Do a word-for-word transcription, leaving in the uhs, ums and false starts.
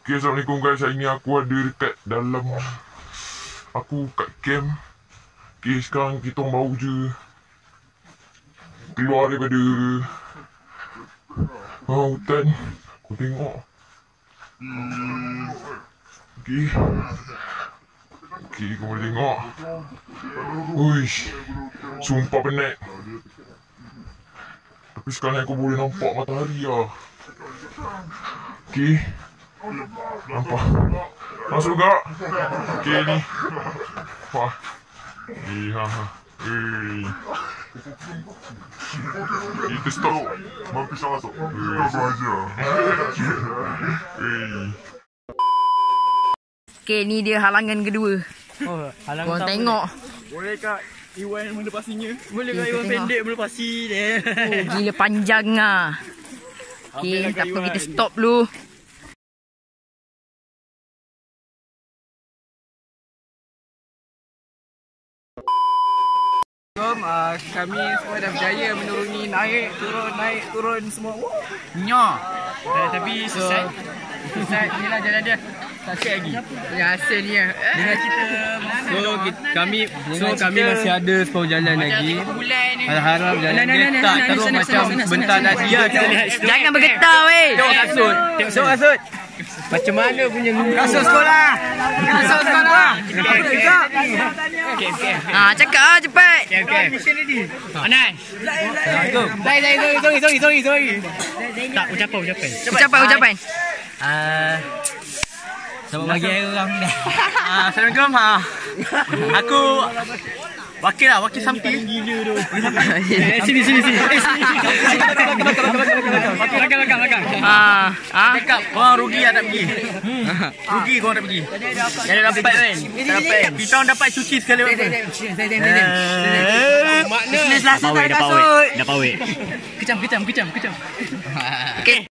Okay, Assalamualaikum guys. Hari ni aku ada dekat dalam, aku kat camp. Okay, sekarang kita baru je keluar daripada ha, hutan. Kau tengok. Okay. Okay, kau boleh tengok. Uish, sumpah penat. Tapi sekarang aku boleh nampak matahari lah. Okay. Nampak. Masuk gak? Okay ni. Wah. Eh, ha ha. Eh. Kita stop. Mampus masuk. Stop aja. Eh. Okay, ni dia halangan kedua. Oh, halangan korang tengok. Boleh kak Iwan melepasinya? Boleh okay, kak Iwan pendek melepasi dia. Oh, gila panjang lah. Okay, tak apa, kita stop dulu. Uh, kami semua dah berjaya menuruni, naik, turun, naik, turun semua. Nyo. Uh, tapi Sesat, Sesat inilah jalan dia. Sakit lagi. Biasa ni lah. Dengan kita, so kita, kami, so kami masih ada sepuluh jalan lagi. Harap-harap jalan dia tak terus macam bentar tadi. Jangan bergetar weh. Tengok kasut, tengok kasut. Macam mana punya kasut sekolah? Kasut sekolah. Ah, cakap ah cepat. Okey okey. Anas. Assalamualaikum. Sorry sorry sorry sorry sorry sorry. Tak ucapan ucapan. Ucapan ucapan. Ah selamat pagi orang dah. Ah Assalamualaikum. Ha. Aku wakil lah, wakil something. Gila tu. Sini sini sini. Eh sini. Belakang belakang belakang. Ah, ah. Cakap korang rugi lah tak pergi. Rugi korang tak pergi. Yang dapat kan. Tak dapat. Kita orang dapat cuci sekali. Makna Selasa tak kasut. Dah pawik. Kecam kecam kecam kecam. Okey.